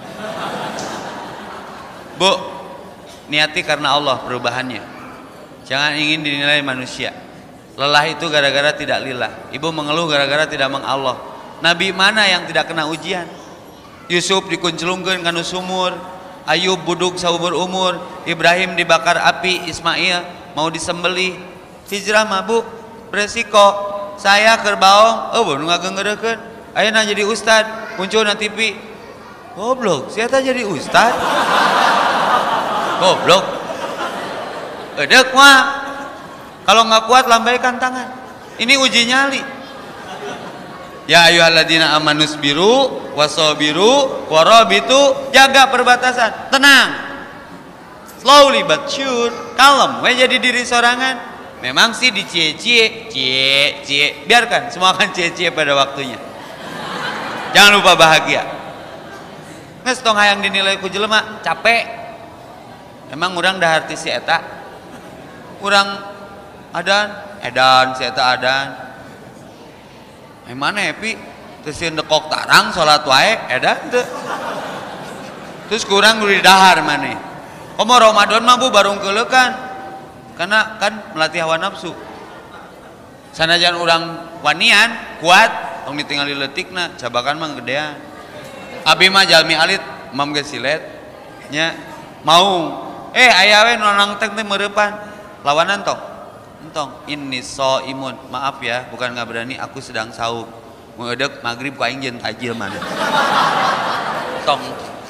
Bu, niati karena Allah perubahannya. Jangan ingin dinilai manusia. Lelah itu gara-gara tidak lillah. Ibu mengeluh gara-gara tidak mengallah. Nabi mana yang tidak kena ujian? Yusuf dikunculungkeun kana sumur, Ayub buduk saumur umur, Ibrahim dibakar api, Ismail mau disembelih. Hijrah mah Bu, beresiko. Saya keur baong, nu ngagengeurekeun. Ayeuna jadi ustad, muncul na TV. Goblok, saya teh jadi ustad. Goblok. Edek mah. Kalau nggak kuat lambaikan tangan. Ini uji nyali. Ya ayyuhalladzina amanus biru wasabiru warabitu, jaga perbatasan, tenang. Slowly but sure, kalem, we jadi diri sorangan. Memang sih dicie-cie, cie, biarkan semua akan cie-cie pada waktunya. Jangan lupa bahagia. Nges tong hayang dinilai ku jelema, capek. Memang urang dah arti si eta. Urang edan si eta adan. Mana happy terus dekok tarang salat wae edan teu. Terus kurang di dahar maneh. Komo Ramadan mah Bu barung keuleukan. Karena kan melatih hawa nafsu. Sanajan urang wanian kuat tong ditinggali leutikna, cabakan mah gedean. Abi mah jalmi alit mam ge silet nya mau aya we nu nangteng teh meurepan. Lawanan tong. Entong ini so imun, maaf ya, bukan nggak berani, aku sedang saum. Ngedek maghrib ku aing jeung tajil mana. Tong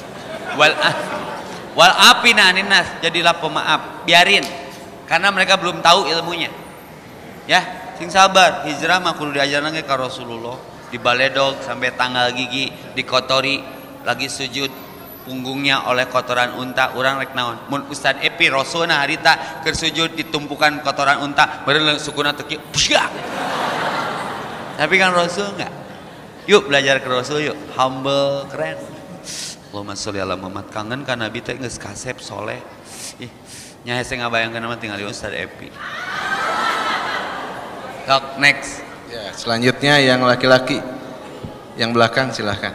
wal apina aninas, jadilah pemaaf, biarin. Karena mereka belum tahu ilmunya. Ya, sing sabar, hijrah mah kudu diajarna ge ka Rasulullah, dibaledog sampai tanggal gigi, dikotori, lagi sujud punggungnya oleh kotoran unta, urang rek naon mun Ustad Epi Rasulna harita keur sujud ditumpukan kotoran unta beureun sukuna teu kieu. Tapi kan Rasul enggak. Yuk belajar ke Rasul yuk, humble, keren. Allahumma sholli ala Muhammad, kangen ka Nabi teh geus kasep soleh. Ih, nya hese ngabayangkeun mah tinggal di Ustad Epi. Talk next. Ya, selanjutnya yang laki-laki. Yang belakang silahkan.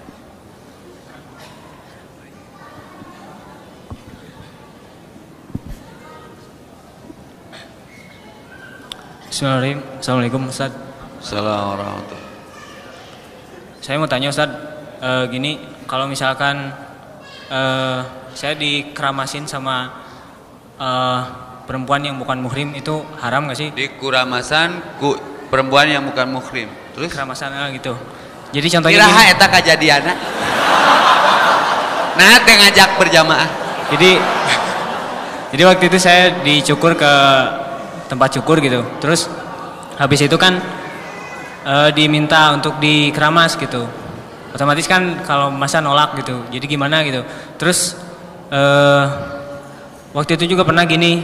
Bismillahirrahmanirrahim. Assalamualaikum Ustaz. Assalamualaikum. Saya mau tanya Ustaz, gini, kalau misalkan saya dikeramasin sama perempuan yang bukan muhrim itu haram nggak sih? Dikuramasan ku perempuan yang bukan muhrim. Terus keramasan gitu. Jadi contohnya kiraha eta kajadianna. Nah, teh ngajak berjamaah. Jadi waktu itu saya dicukur ke tempat cukur gitu, terus habis itu kan diminta untuk dikeramas gitu, otomatis kan kalau masa nolak gitu, jadi gimana gitu. Terus waktu itu juga pernah gini,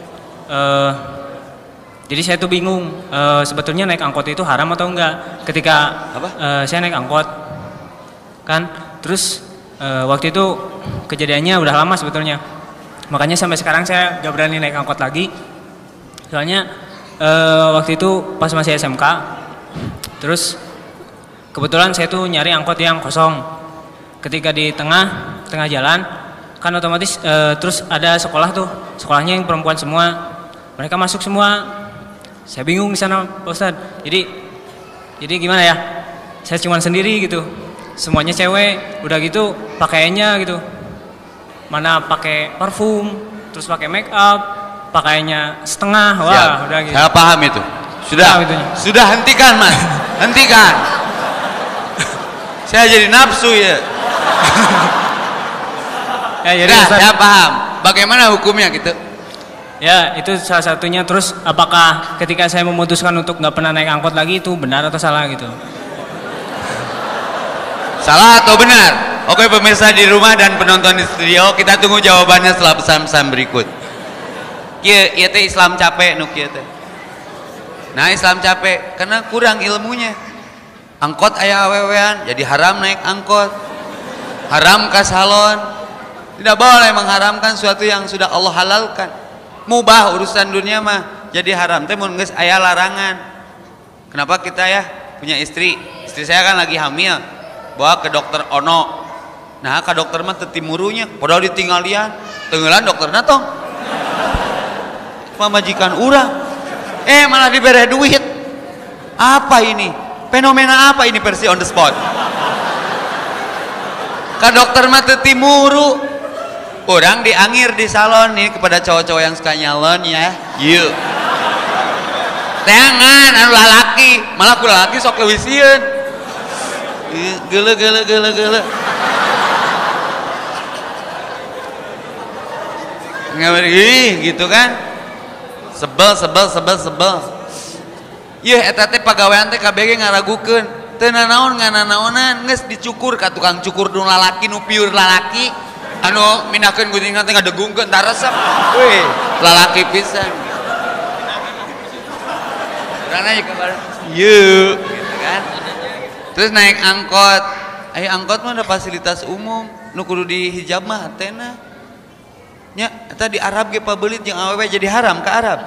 jadi saya tuh bingung sebetulnya naik angkot itu haram atau enggak ketika saya naik angkot kan. Terus waktu itu kejadiannya udah lama sebetulnya, makanya sampai sekarang saya gak berani naik angkot lagi. Soalnya waktu itu pas masih SMK, terus kebetulan saya tuh nyari angkot yang kosong. Ketika di tengah jalan, kan otomatis terus ada sekolah tuh, sekolahnya yang perempuan semua, mereka masuk semua. Saya bingung di sana Pak Ustadz. Jadi gimana ya? Saya cuma sendiri gitu, semuanya cewek, udah gitu pakaiannya gitu, mana pakai parfum, terus pakai make up. Pakainya setengah, wah. Siap. Udah gitu. Saya paham itu. Sudah hentikan Mas, hentikan. Saya jadi nafsu ya. Ya jadi saya paham. Bagaimana hukumnya gitu? Ya itu salah satunya. Terus apakah ketika saya memutuskan untuk nggak pernah naik angkot lagi itu benar atau salah gitu? Salah atau benar? Oke pemirsa di rumah dan penonton di studio, kita tunggu jawabannya setelah pesan-pesan berikut. Iya teh Islam capek nuk ieu teh. Nah Islam capek karena kurang ilmunya. angkot aya awewean jadi haram naik angkot, haram ke salon. Tidak boleh mengharamkan sesuatu yang sudah Allah halalkan. Mubah urusan dunia mah jadi haram teh mun geus aya larangan. Kenapa kita ya punya istri saya kan lagi hamil, bawa ke dokter Ono. Nah ke dokter mah teu timurunya padahal ditinggalian tenggelan dokterna tong majikan urang, malah dibere duit. Apa ini? Fenomena apa ini versi on the spot? Ka dokter mah teu timuru. Orang diangir di salon nih kepada cowok-cowok yang suka nyalon ya. Yuk. Tangan anu lalaki, malah ku lalaki sok leuwih sieun. Geule. Ngeri gitu kan. Sebel. Ieu eta teh pagawean teh KBG ngaragukeun. Teu nanaon ngananaonan geus dicukur ka tukang cukur nu lalaki nu piur lalaki. Anu minakeun guntingan teh ngadegungkeun tah resep. Weh, lalaki pisan. Urang aya kabar. Yeuh, gitu kan. Terus naik angkot. Aya angkot mah ada fasilitas umum, nu kudu dihijab mah hatena. Nya eta di Arab ge pabeulit jeung awewe jadi haram ke Arab.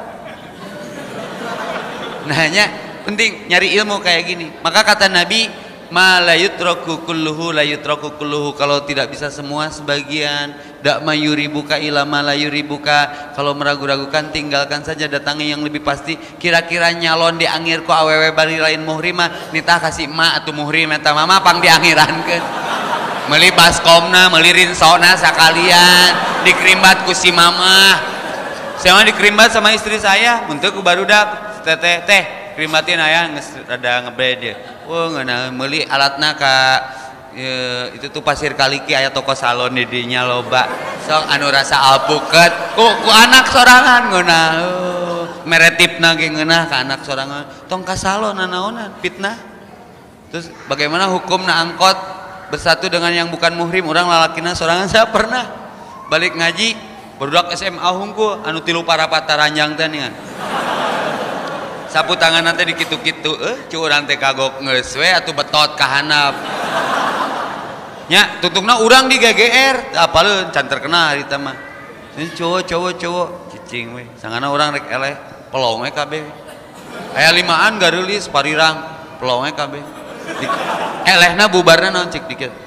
Nah nya penting nyari ilmu kayak gini. Maka kata Nabi, ma la yutraku kulluhu la yutraku kulluhu, kalau tidak bisa semua sebagian. Dak mayuribuka ila ma la yuribuka, kalau meragu-ragukan tinggalkan saja, datangi yang lebih pasti. Kira-kira nyalon diangir ku awewe bari lain muhrimah nitah kasih emak atuh muhrim eta mama pang dianggirankeun. Meuli baskomna, meuli rinsona sakalian, dikerimbat ku si mama. Saya mah dikerimbat sama istri saya, mun teu ku barudak. Teh kerimbatin aya geus rada ngebred ya. Oh ngeunah meuli alatna ka itu tuh Pasir Kaliki aya toko salon di dinya loba. Sok anu rasa alpuket ku anak sorangan ngeunah. Meretipna ge ngeunah ka anak sorangan. Tong ka salon nanaonan fitnah. Terus bagaimana hukumna angkot bersatu dengan yang bukan muhrim, orang lalakina sorangan. Saya pernah balik ngaji budak SMA hungkul anu 3 parapat taranjang teh nih. Sapu tangan nanti dikitu-kitu, cu urang teh kagok geus we atuh betot ka handap. Nya tutungna urang di GGR, apaleun can terkenal eta mah. Ini cowok cicing we. Sangana urang rek eleh, pelong we kabeh. Aya 5an gareulis parirang, pelong we kabeh. Elehna bubarna naon cik dikit.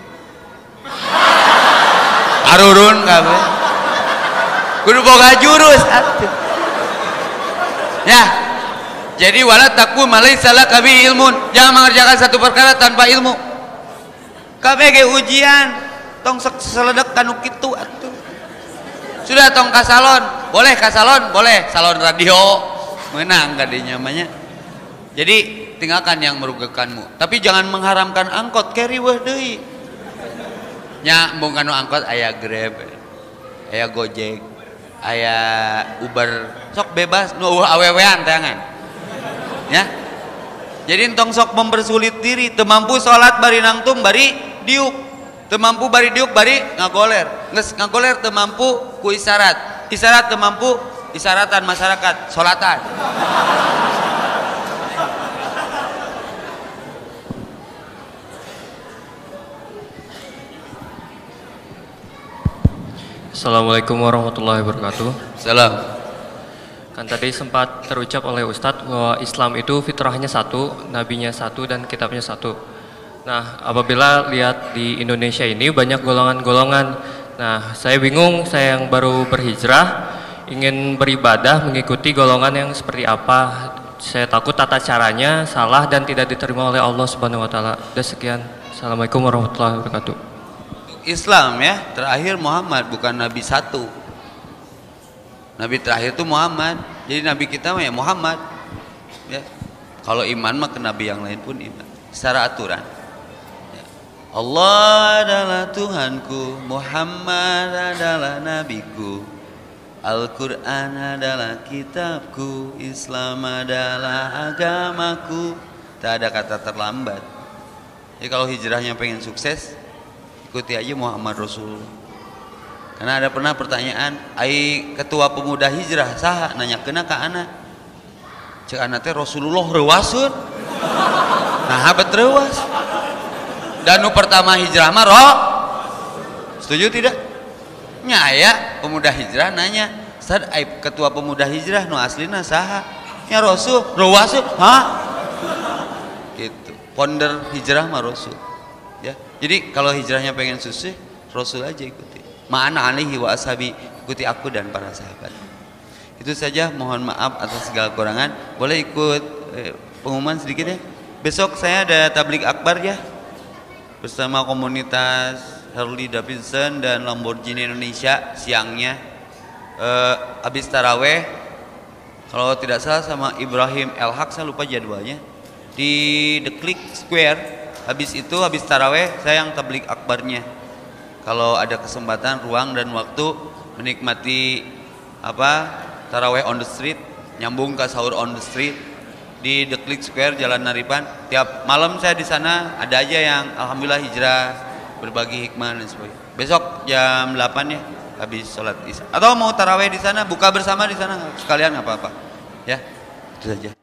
Arurun kabeh. Kudu boga jurus atuh. Ya. Jadi wala takun malaisa laka bi ilmun, jangan mengerjakan satu perkara tanpa ilmu. KBG ujian, tong seledek kanu kitu atuh. Sudah tong ka salon, boleh ka salon, boleh salon radio, menang kadinya namanya. Jadi tinggalkan yang merugikanmu, tapi jangan mengharamkan angkot, carry weh deui. Nya embung kanu angkot aya Grab, aya Gojek, aya Uber, sok bebas, nu awewean teangan. Ya, jadi entong sok mempersulit diri, teu mampu salat bari nangtung bari diuk, teu mampu bari diuk bari ngagoler, geus ngagoler teu mampu ku isyarat teu mampu isyaratan masyarakat salatan. Assalamualaikum warahmatullahi wabarakatuh. Salam. Kan tadi sempat terucap oleh Ustadz bahwa Islam itu fitrahnya satu, nabinya satu, dan kitabnya satu. Nah, apabila lihat di Indonesia ini banyak golongan-golongan. Nah, saya bingung, saya yang baru berhijrah ingin beribadah mengikuti golongan yang seperti apa. Saya takut tata caranya salah dan tidak diterima oleh Allah Subhanahu wa taala. Dan sekian. Assalamualaikum warahmatullahi wabarakatuh. Islam ya, terakhir Muhammad, bukan nabi satu. Nabi terakhir itu Muhammad, jadi nabi kita mah ya Muhammad. Ya. Kalau iman mah ke nabi yang lain pun iman. Secara aturan. Ya. Allah adalah Tuhanku, Muhammad adalah nabiku, Al-Quran adalah kitabku, Islam adalah agamaku. Tak ada kata terlambat. Jadi kalau hijrahnya pengen sukses, ikuti aja Muhammad Rasulullah. Karena ada pernah pertanyaan, ai ketua pemuda hijrah saha nanya kena ke anak. Cek anak teh Rasulullah reuaseun. Nah betrewas. Dan nu pertama hijrah mah roh. Setuju tidak? Nyaya pemuda hijrah nanya, Ustaz, ketua pemuda hijrah nu aslina saha? Ya Rasul, Rasul, hah? Gitu. Founder hijrah mah Rasul. Ya. Jadi kalau hijrahnya pengen susah, Rasul aja ikuti. Ma'ana alihi wa ashabi, ikuti aku dan para sahabat. Itu saja, mohon maaf atas segala kurangan. Boleh ikut pengumuman sedikit ya. Besok saya ada tablik akbar ya, bersama komunitas Harley Davidson dan Lamborghini Indonesia siangnya. Habis taraweh, kalau tidak salah sama Ibrahim El Haq, saya lupa jadwalnya, di The Click Square. Habis itu, habis taraweh saya yang tablik akbarnya. Kalau ada kesempatan, ruang dan waktu, menikmati taraweh on the street, nyambung ke sahur on the street di The Click Square Jalan Naripan. Tiap malam saya di sana, ada aja yang alhamdulillah hijrah, berbagi hikmah dan sebagainya. Besok jam 8 ya, habis sholat isya. Atau mau taraweh di sana, buka bersama di sana sekalian, nggak apa-apa. Ya, itu saja.